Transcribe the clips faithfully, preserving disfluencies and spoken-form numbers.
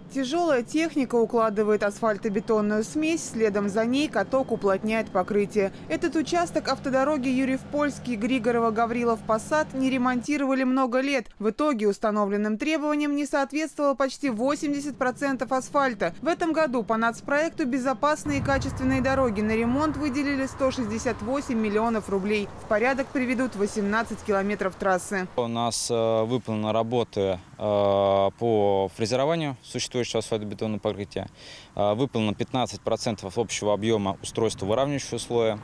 Тяжелая техника укладывает асфальтобетонную смесь, следом за ней каток уплотняет покрытие. Этот участок автодороги Юрьев-Польский, Григорово-Гаврилов-Посад не ремонтировали много лет. В итоге установленным требованиям не соответствовало почти восемьдесят процентов асфальта. В этом году по нацпроекту «Безопасные и качественные дороги» на ремонт выделили сто шестьдесят восемь миллионов рублей. В порядок приведут восемнадцать километров трассы. У нас э, выполнены работы э, по фрезерованию существующего асфальтобетонного покрытия. Э, выполнено пятнадцать процентов общего объема устройства выравнивающего слоя.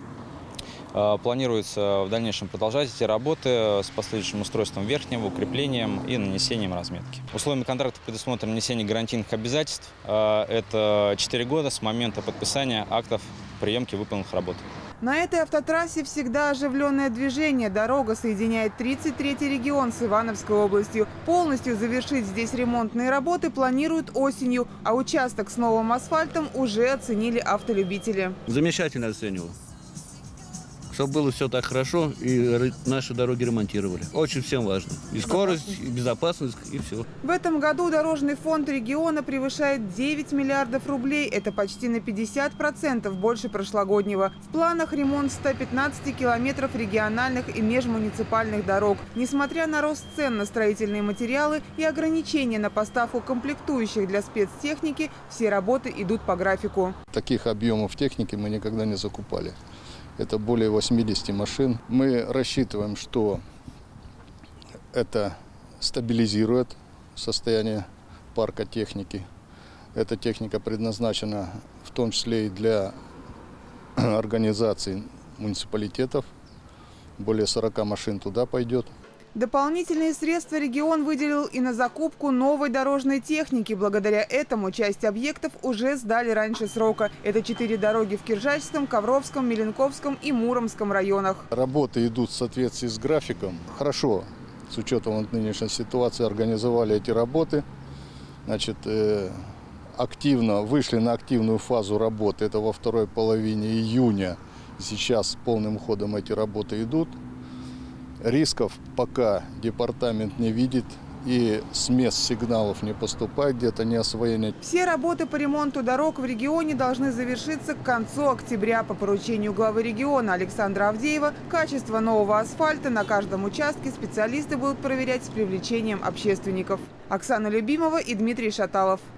Э, планируется в дальнейшем продолжать эти работы с последующим устройством верхнего, укреплением и нанесением разметки. Условиями контракта предусмотрено нанесение гарантийных обязательств. Э, это четыре года с момента подписания актов приемки выполненных работ. На этой автотрассе всегда оживленное движение. Дорога соединяет тридцать третий регион с Ивановской областью. Полностью завершить здесь ремонтные работы планируют осенью, а участок с новым асфальтом уже оценили автолюбители. Замечательно оцениваю. Чтобы было все так хорошо и наши дороги ремонтировали. Очень всем важно. И скорость, и безопасность, и все. В этом году дорожный фонд региона превышает девять миллиардов рублей. Это почти на пятьдесят процентов больше прошлогоднего. В планах ремонт ста пятнадцати километров региональных и межмуниципальных дорог. Несмотря на рост цен на строительные материалы и ограничения на поставку комплектующих для спецтехники, все работы идут по графику. Таких объемов техники мы никогда не закупали. Это более восьмидесяти машин. Мы рассчитываем, что это стабилизирует состояние парка техники. Эта техника предназначена в том числе и для организаций муниципалитетов. Более сорока машин туда пойдет. Дополнительные средства регион выделил и на закупку новой дорожной техники. Благодаря этому часть объектов уже сдали раньше срока. Это четыре дороги в Киржачском, Ковровском, Меленковском и Муромском районах. Работы идут в соответствии с графиком. Хорошо, с учетом нынешней ситуации, организовали эти работы. Значит, э, активно вышли на активную фазу работы. Это во второй половине июня. Сейчас полным ходом эти работы идут. Рисков пока департамент не видит, и с мест сигналов не поступает, где-то не освоение. Все работы по ремонту дорог в регионе должны завершиться к концу октября. По поручению главы региона Александра Авдеева качество нового асфальта на каждом участке специалисты будут проверять с привлечением общественников. Оксана Любимова и Дмитрий Шаталов.